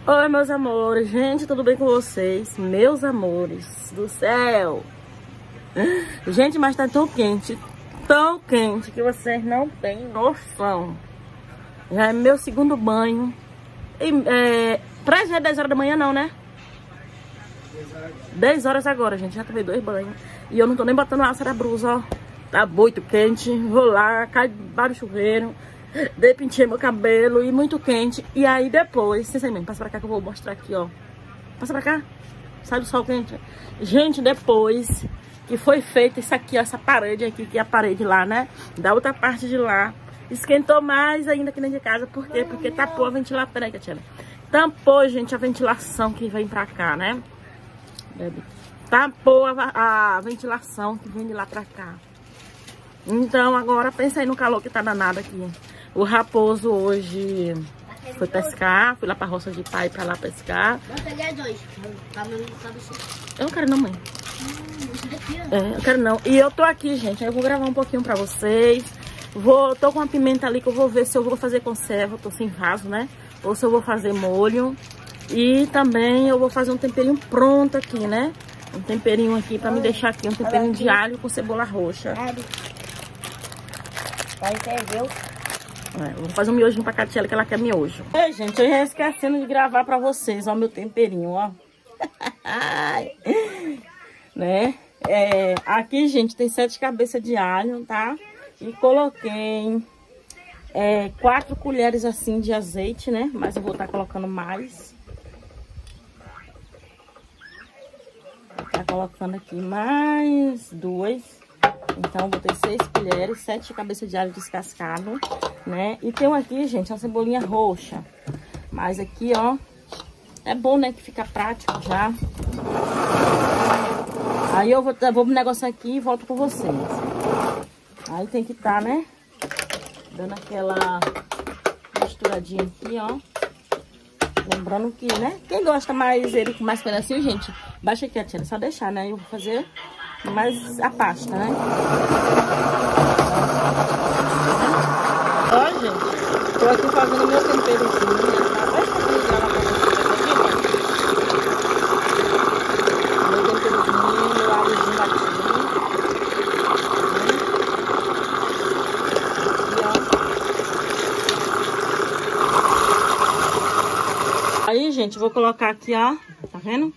Oi, meus amores. Gente, tudo bem com vocês? Meus amores do céu. Gente, mas tá tão quente que vocês não têm noção. Já é meu segundo banho. E, pra já é 10 horas da manhã não, né? 10 horas agora, gente. Já tomei 2 banhos. E eu não tô nem botando alça na blusa, ó. Tá muito quente. Vou lá, cai debaixo do chuveiro. Depintei meu cabelo e muito quente. E aí depois, sinceramente, passa pra cá que eu vou mostrar aqui, ó. Passa pra cá. Sai do sol quente. Gente, depois que foi feito isso aqui, ó, essa parede aqui, que é a parede lá, né? Da outra parte de lá. Esquentou mais ainda aqui dentro de casa. Por quê? Porque tapou a ventilação. Peraí, Catiana. Tampou, gente, a ventilação que vem pra cá, né? Tapou a ventilação que vem de lá pra cá. Então, agora pensa aí no calor que tá danado aqui. O Raposo hoje foi pescar. Fui lá pra roça de pai pra lá pescar. Eu não quero não, mãe. Eu quero não. E eu tô aqui, gente. Aí eu vou gravar um pouquinho pra vocês. Tô com uma pimenta ali que eu vou ver se eu vou fazer conserva. Tô sem vaso, né? Ou se eu vou fazer molho. E também eu vou fazer um temperinho pronto aqui, né? Um temperinho aqui pra me deixar aqui. Um temperinho de alho com cebola roxa. Vou fazer um miojinho pra Catiela, que ela quer miojo. Ei, gente, eu já esquecendo de gravar pra vocês, ó, meu temperinho, ó. Né? Aqui, gente, tem 7 cabeças de alho, tá? E coloquei 4 colheres assim de azeite, né? Mas eu vou estar colocando mais. Vou estar colocando aqui mais 2. Então, botei 6 colheres, 7 cabeças de alho descascado, né? E tem aqui, gente, uma cebolinha roxa. Mas aqui, ó, é bom, né, que fica prático já. Aí eu vou pro negócio aqui e volto com vocês. Aí tem que estar, né, dando aquela misturadinha aqui, ó. Lembrando que, né, quem gosta mais ele com mais pedacinho, gente, baixa aqui a tia, é só deixar, né? Eu vou fazer mais a pasta, né? Ó, gente, tô aqui fazendo meu temperozinho, né? Meu temperozinho, meu alhozinho batido. Aí, gente, vou colocar aqui, ó, tá vendo?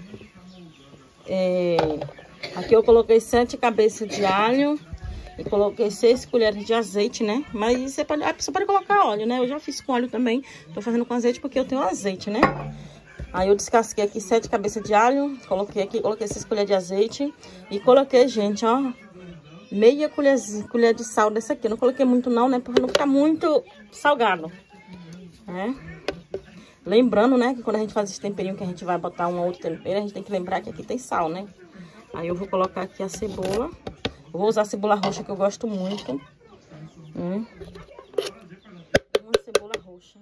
Aqui eu coloquei 7 cabeças de alho e coloquei 6 colheres de azeite, né? Mas a pessoa pode colocar óleo, né? Eu já fiz com óleo também, tô fazendo com azeite porque eu tenho azeite, né? Aí eu descasquei aqui 7 cabeças de alho, coloquei 6 colheres de azeite e coloquei, gente, ó, meia colher de sal dessa aqui. Eu não coloquei muito não, né? Porque não fica muito salgado, né? Lembrando, né, que quando a gente faz esse temperinho que a gente vai botar um outro tempero, a gente tem que lembrar que aqui tem sal, né? Aí eu vou colocar aqui a cebola. Eu vou usar a cebola roxa que eu gosto muito. Uma cebola roxa.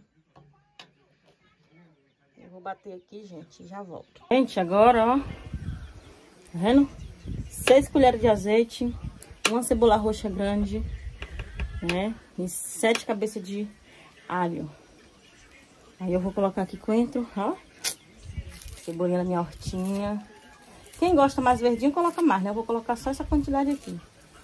Eu vou bater aqui, gente, e já volto. Gente, agora, ó. Tá vendo? 6 colheres de azeite. Uma cebola roxa grande, né? E 7 cabeças de alho. Aí eu vou colocar aqui coentro, ó. Cebolinha na minha hortinha. Quem gosta mais verdinho, coloca mais, né? Eu vou colocar só essa quantidade aqui.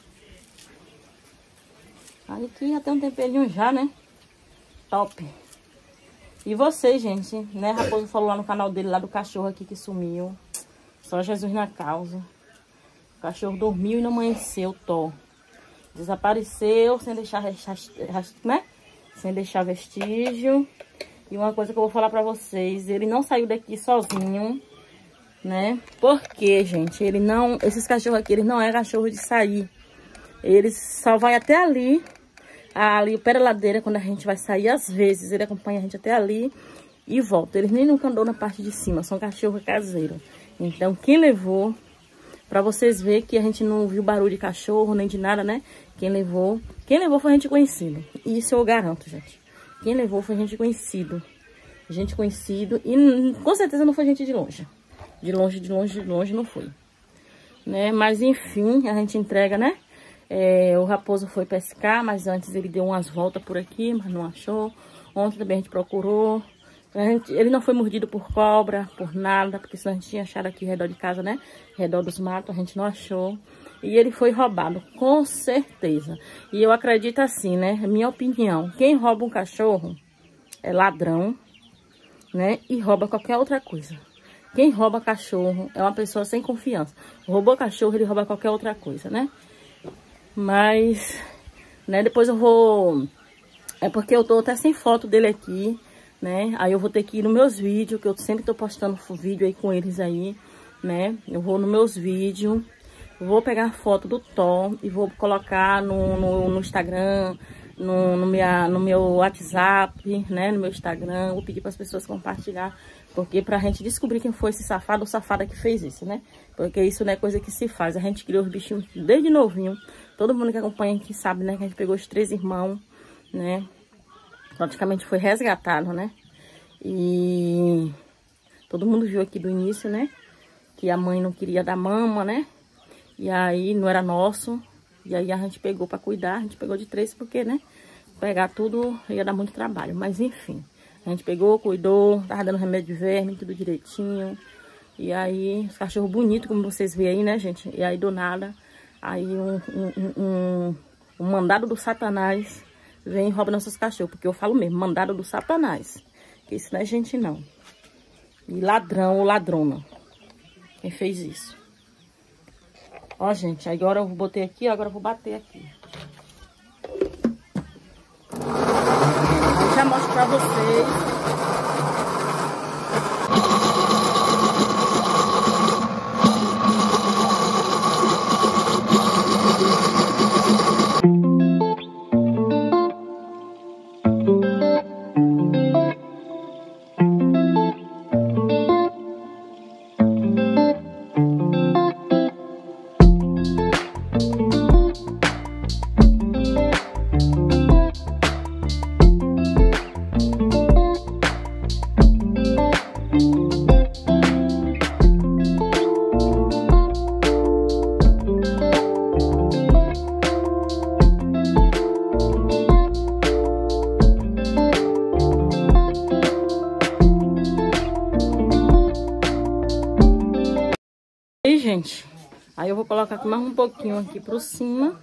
Aí aqui já tem um temperinho já, né? Top. E vocês, gente, né? Raposo falou lá no canal dele, lá do cachorro aqui que sumiu. Só Jesus na causa. O cachorro dormiu e não amanheceu, tó. Desapareceu sem deixar, né? Sem deixar vestígio. E uma coisa que eu vou falar pra vocês, ele não saiu daqui sozinho, né? Porque, gente, ele não... Esses cachorros aqui, eles não é cachorro de sair. Eles só vai até ali, o pé da ladeira, quando a gente vai sair, às vezes, ele acompanha a gente até ali e volta. Eles nem nunca andou na parte de cima, são cachorro caseiro. Então, quem levou, pra vocês verem que a gente não viu barulho de cachorro, nem de nada, né? Quem levou foi gente conhecida. Isso eu garanto, gente. Quem levou foi gente conhecido. Gente conhecido. E com certeza não foi gente de longe. De longe não foi. Né? Mas enfim, a gente entrega, né? O Raposo foi pescar, mas antes ele deu umas voltas por aqui, mas não achou. Ontem também a gente procurou. Ele não foi mordido por cobra, por nada, porque senão a gente tinha achado aqui ao redor de casa, né? Ao redor dos matos, a gente não achou. E ele foi roubado, com certeza. E eu acredito assim, né? É minha opinião. Quem rouba um cachorro é ladrão, né? E rouba qualquer outra coisa. Quem rouba cachorro é uma pessoa sem confiança. Roubou cachorro, ele rouba qualquer outra coisa, né? Mas, né? Depois eu vou... É porque eu tô até sem foto dele aqui, né? Aí eu vou ter que ir nos meus vídeos, que eu sempre tô postando vídeo aí com eles aí, né? Eu vou nos meus vídeos, vou pegar a foto do Thor e vou colocar no Instagram, no meu WhatsApp, né? No meu Instagram, vou pedir para as pessoas compartilhar, porque pra gente descobrir quem foi esse safado ou safada que fez isso, né? Porque isso não é coisa que se faz, a gente criou os bichinhos desde novinho, todo mundo que acompanha aqui sabe, né? Que a gente pegou os 3 irmãos, né? Praticamente foi resgatado, né? E todo mundo viu aqui do início, né? Que a mãe não queria dar mama, né? E aí não era nosso. E aí a gente pegou pra cuidar. A gente pegou de 3 porque, né? Pegar tudo ia dar muito trabalho. Mas enfim, a gente pegou, cuidou, tava dando remédio de verme, tudo direitinho. E aí, os cachorros bonitos, como vocês veem aí, né, gente? E aí do nada, aí um mandado do Satanás vem e rouba nossos cachorros, porque eu falo mesmo, mandado do Satanás. Que isso não é gente, não. E ladrão ou ladrona. Quem fez isso? Ó, gente, agora eu botei aqui, agora eu vou bater aqui. Eu já mostro pra vocês. Aí, gente, aí eu vou colocar aqui mais um pouquinho aqui por cima.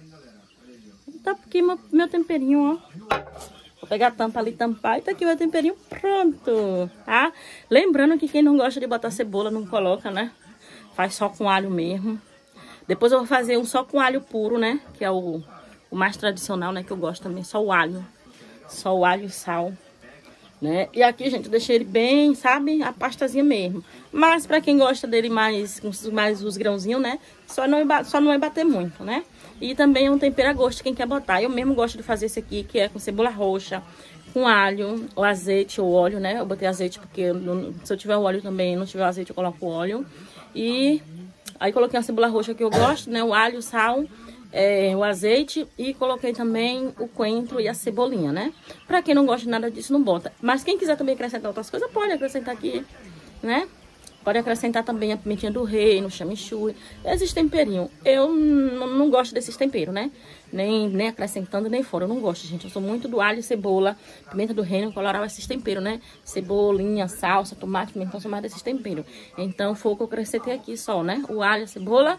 Tá aqui meu temperinho, ó. Vou pegar a tampa ali, tampar, e tá aqui meu temperinho pronto, tá? Lembrando que quem não gosta de botar cebola não coloca, né? Faz só com alho mesmo. Depois eu vou fazer um só com alho puro, né? Que é o mais tradicional, né? Que eu gosto também, só o alho. Só o alho e sal, né? E aqui, gente, eu deixei ele bem, sabe? A pastazinha mesmo. Mas pra quem gosta dele mais os grãozinhos, né? Só não vai bater muito, né? E também é um tempero a gosto, quem quer botar. Eu mesmo gosto de fazer esse aqui, que é com cebola roxa, com alho, ou azeite ou óleo, né? Eu botei azeite porque se eu tiver o óleo também, não tiver o azeite, eu coloco o óleo. E aí coloquei a cebola roxa que eu gosto, né? O alho, o sal, o azeite, e coloquei também o coentro e a cebolinha, né? Pra quem não gosta de nada disso, não bota. Mas quem quiser também acrescentar outras coisas, pode acrescentar aqui, né? Pode acrescentar também a pimentinha do reino, chamichurri, esses temperinhos. Eu não gosto desses temperos, né? Nem acrescentando, nem fora. Eu não gosto, gente. Eu sou muito do alho, cebola, pimenta do reino, colorau, esses temperos, né? Cebolinha, salsa, tomate, pimentão, sou mais desses temperos. Então, foi o que eu acrescentei aqui só, né? O alho, a cebola,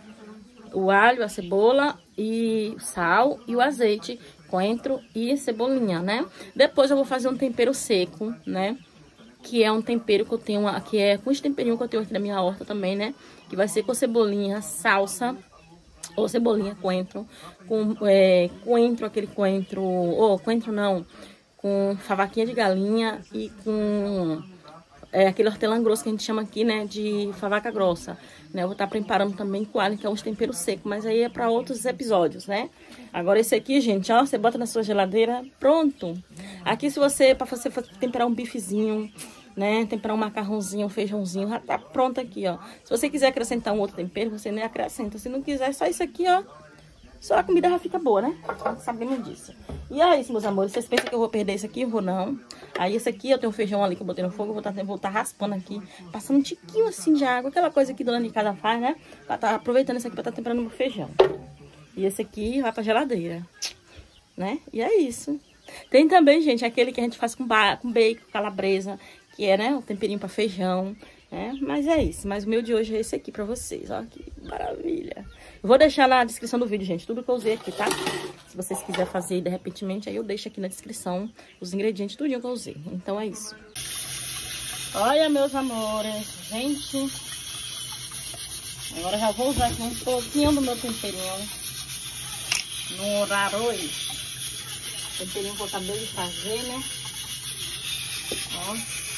e o sal e o azeite, coentro e cebolinha, né? Depois eu vou fazer um tempero seco, né? Que é um tempero que eu tenho, que é com esse temperinho que eu tenho aqui na minha horta também, né? Que vai ser com cebolinha, salsa, ou cebolinha, coentro, com coentro, aquele coentro, coentro não, com favaquinha de galinha e com aquele hortelã grosso que a gente chama aqui, né, de favaca grossa, né? Eu vou estar preparando também com alho, que é um tempero seco, mas aí é para outros episódios, né? Agora esse aqui, gente, ó, você bota na sua geladeira, pronto. Aqui se você, para você temperar um bifezinho, né, temperar um macarrãozinho, um feijãozinho, já tá pronto aqui, ó. Se você quiser acrescentar um outro tempero, você nem acrescenta. Se não quiser, só isso aqui, ó. Só a comida já fica boa, né? Sabemos disso. E é isso, meus amores. Vocês pensam que eu vou perder isso aqui? Eu vou não. Aí esse aqui, eu tenho um feijão ali que eu botei no fogo. Eu vou tá raspando aqui. Passando um tiquinho assim de água. Aquela coisa que dona de casa faz, né? Pra tá aproveitando isso aqui pra tá temperando meu feijão. E esse aqui vai pra geladeira, né? E é isso. Tem também, gente, aquele que a gente faz com bacon, calabresa, que é, né, um temperinho pra feijão, né? Mas é isso. Mas o meu de hoje é esse aqui pra vocês, ó, que maravilha. Eu vou deixar na descrição do vídeo, gente, tudo que eu usei aqui, tá? Se vocês quiserem fazer de repente, aí eu deixo aqui na descrição os ingredientes, tudinho que eu usei. Então é isso. Olha, meus amores, gente. Agora já vou usar aqui um pouquinho do meu temperinho no arroz. Temperinho que eu acabei de fazer, né? Ó.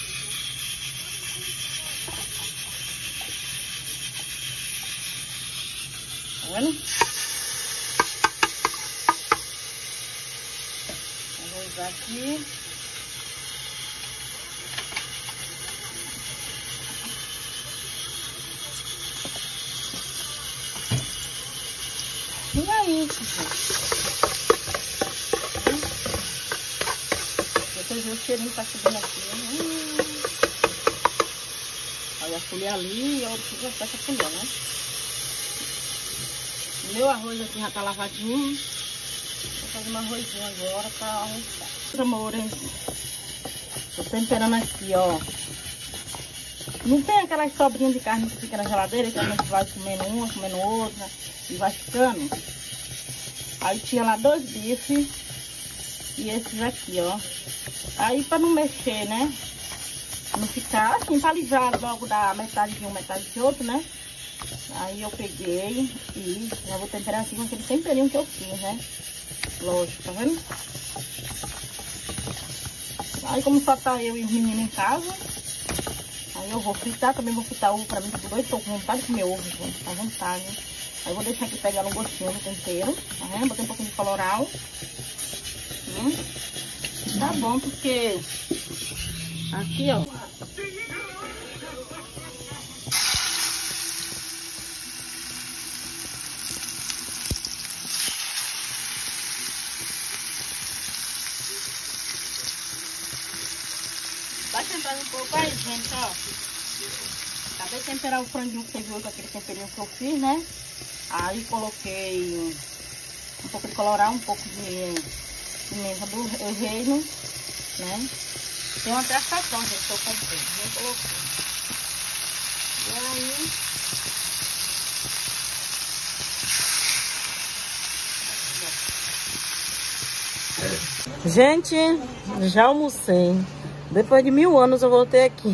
Tá vendo? Eu vou usar aqui. E é isso, gente. Depois o cheirinho tá chegando aqui. Olha a colher ali e a outra já fecha a colher, né? O meu arroz aqui já tá lavadinho. Vou fazer um arrozinho agora pra almoçar. Meus amores, tô temperando aqui, ó. Não tem aquelas sobrinhas de carne que fica na geladeira, que a gente vai comendo uma, comendo outra e vai ficando. Aí tinha lá 2 bifes e esses aqui, ó. Aí pra não mexer, né? Não ficar assim, pra livrar logo da metade de um, metade de outro, né? Aí eu peguei e já vou temperar aqui com aquele temperinho que eu fiz, né? Lógico, tá vendo? Aí como só tá eu e os meninos em casa, aí eu vou fritar, também vou fritar ovo pra mim, porque dois tô com vontade de comer ovo, gente, tá vontade. Aí eu vou deixar aqui pegar um gostinho do tempero, tá vendo? Botei um pouquinho de colorau. Tá bom, porque aqui, ó. Vai temperar um pouco aí, gente, ó. Acabei de temperar o franguinho que você viu com aquele temperinho que eu fiz, né? Aí coloquei um pouco de colorau, um pouco de pimenta do reino, né? Tem uma prestação, gente, que eu comprei. Eu coloquei. E aí... Gente, já almocei. Depois de 1000 anos eu voltei aqui.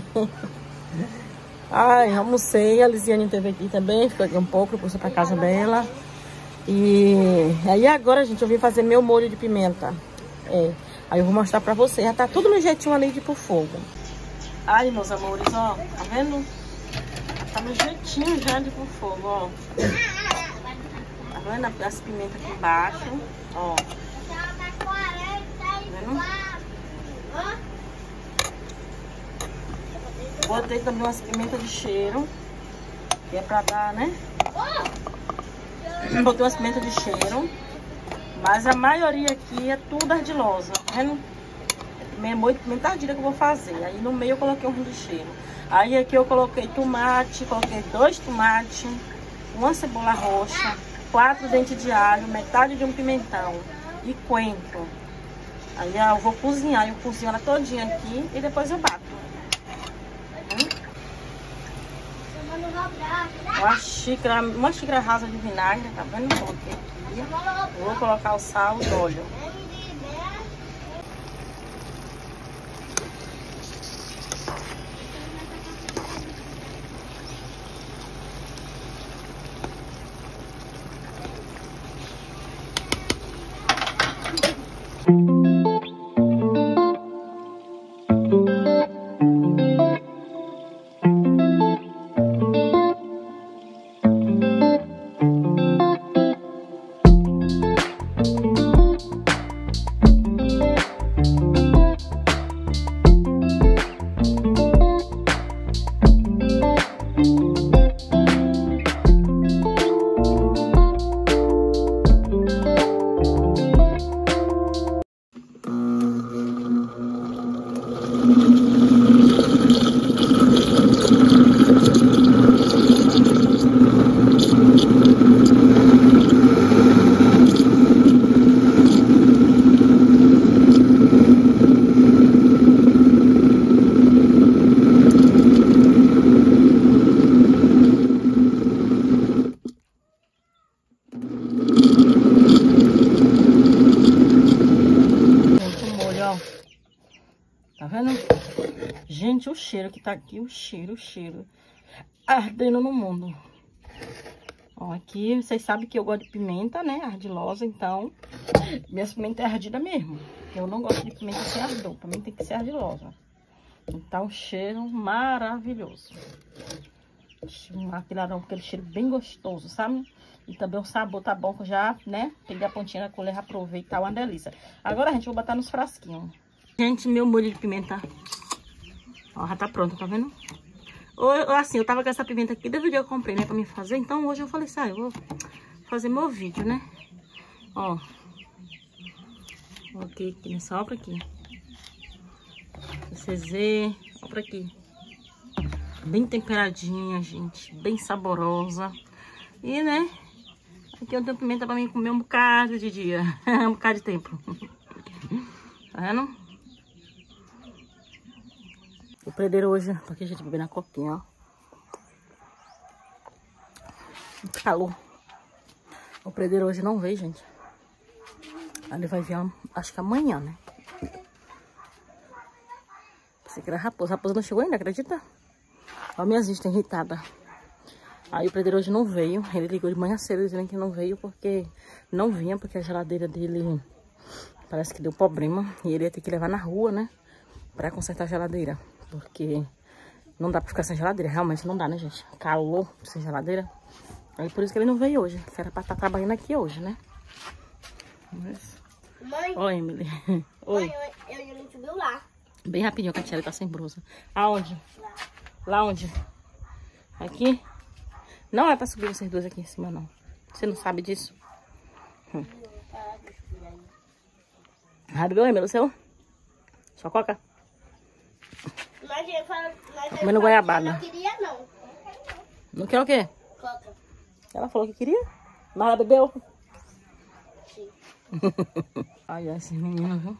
Ai, almocei. A Lisiane teve aqui também. Ficou aqui um pouco, depois fui pra casa dela. E aí agora, gente, eu vim fazer meu molho de pimenta. Aí eu vou mostrar pra vocês. Já tá tudo no jeitinho ali de ir pro fogo. Ai, meus amores, ó. Tá vendo? Tá no jeitinho já de ir pro fogo, ó. Tá vendo as pimentas aqui embaixo? Ó. Tá vendo? Botei também umas pimentas de cheiro, que é pra dar, né? Botei umas pimentas de cheiro, mas a maioria aqui é tudo ardilosa, tá vendo? É molho de pimenta ardida que eu vou fazer. Aí no meio eu coloquei um de cheiro. Aí aqui eu coloquei tomate, coloquei 2 tomates, uma cebola roxa, 4 dentes de alho, metade de um pimentão e coentro. Aí eu vou cozinhar, eu cozinho ela todinha aqui e depois eu bato. Uma xícara rasa de vinagre, tá vendo? Coloquei aqui. Eu vou colocar o sal e óleo. cheiro que tá aqui, o cheiro ardendo no mundo. Ó, aqui vocês sabem que eu gosto de pimenta, né, ardilosa, então minha pimenta é ardida mesmo. Eu não gosto de pimenta sem ardor, pra mim tem que ser ardilosa. Então, cheiro maravilhoso. Aquele cheiro bem gostoso, sabe? E também o sabor tá bom, que eu já, né, peguei a pontinha da colher, aprovei, tá uma delícia. Agora, gente, vou botar nos frasquinhos. Gente, meu molho de pimenta, ó, já tá pronto, tá vendo? Assim, eu tava com essa pimenta aqui, desde o dia que eu comprei, né, pra me fazer. Então, hoje eu falei assim, eu vou fazer meu vídeo, né? Ó. Ok, aqui, só pra aqui. CZ, ó pra aqui. Bem temperadinha, gente. Bem saborosa. E, né? Aqui eu tenho pimenta pra mim comer um bocado de dia. Um bocado de tempo. Tá vendo? O predeiro hoje, porque a gente bebeu na coquinha, ó. Calor. O predeiro hoje não veio, gente. Ele vai vir, acho que amanhã, né? Pensei que era raposa. A raposa não chegou ainda, acredita? Ó, minhas vistas irritadas. Aí o predeiro hoje não veio. Ele ligou de manhã cedo dizendo que não veio porque não vinha, porque a geladeira dele parece que deu problema. E ele ia ter que levar na rua, né? Pra consertar a geladeira. Porque não dá pra ficar sem geladeira. Realmente não dá, né, gente? Calor sem geladeira. Aí por isso que ele não veio hoje. Que era pra estar trabalhando aqui hoje, né? Mas... Mãe. Oi, Emily. Oi. Mãe, eu subiu lá. Bem rapidinho que a tia tá sem blusa. Aonde? Lá onde? Aqui? Não é pra subir vocês dois aqui em cima, não. Você não sabe disso? Ah, bebeu, Emily, o seu? Sua coca? Mas ele falou, Comendo goiabada. não queria, não. Não quer o quê? Coca. Ela falou que queria, mas ela bebeu. Sim. Ai, esses meninos, viu?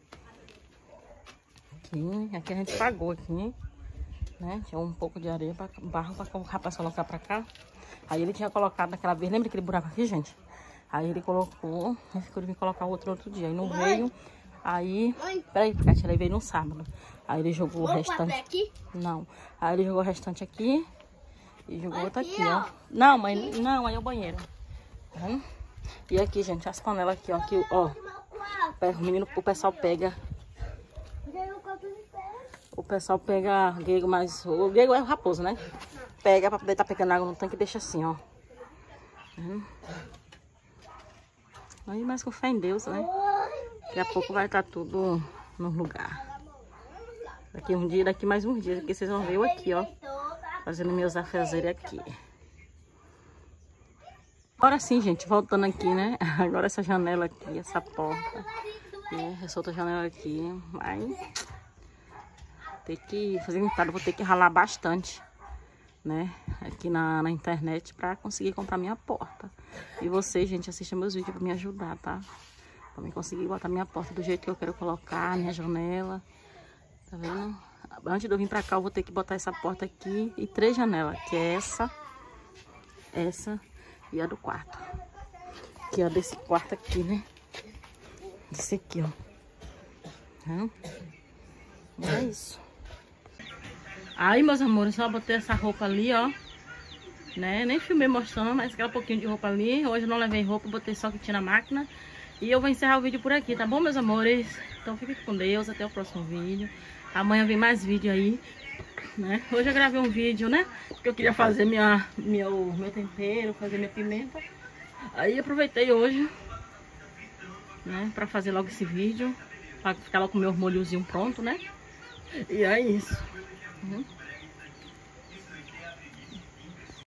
Aqui a gente pagou aqui, né? Tinha um pouco de areia, barro pra o rapaz colocar pra cá. Aí ele tinha colocado naquela vez, lembra aquele buraco aqui, gente? Aí ele colocou, ele ficou de vir colocar outro dia. Aí não veio. Aí, peraí, porque a tia veio no sábado. Aí ele jogou o restante. Aqui? Não. Aí ele jogou o restante aqui e jogou outro Aqui, aqui, ó. Não, mãe, não, aí é o banheiro. Tá? E aqui, gente, as panelas aqui, ó. Aqui, ó. O pessoal pega. O pessoal pega grego, mas o grego é o raposo, né? Pega pra poder estar pegando água no tanque e deixa assim, ó. Aí, mais com fé em Deus, né? Daqui a pouco vai estar tudo no lugar. Daqui um dia, daqui mais uns dias, aqui vocês vão ver eu aqui, ó. Fazendo meus afazeres aqui. Agora sim, gente, voltando aqui, né? Agora essa janela aqui, essa porta. Né? Essa outra janela aqui. Vai ter que fazer entrada, vou ter que ralar bastante, né? Aqui na internet pra conseguir comprar minha porta. E vocês, gente, assistam meus vídeos pra me ajudar, tá? Pra mim conseguir botar minha porta do jeito que eu quero colocar, minha janela. Tá vendo? Antes de eu vir pra cá, eu vou ter que botar essa porta aqui e 3 janelas. Que é essa e a do quarto. Que é a desse quarto aqui, né? Esse aqui, ó. É isso. Aí, meus amores, só botei essa roupa ali, ó. Né? Nem filmei mostrando, mas aquela pouquinho de roupa ali. Hoje eu não levei roupa, botei só o que tinha na máquina. E eu vou encerrar o vídeo por aqui, tá bom, meus amores? Então fiquem com Deus, até o próximo vídeo. Amanhã vem mais vídeo aí, né? Hoje eu gravei um vídeo, né? Porque eu queria fazer meu tempero, fazer minha pimenta. Aí aproveitei hoje, né? Pra fazer logo esse vídeo. Pra ficar logo com o meu molhozinho pronto, né? E é isso.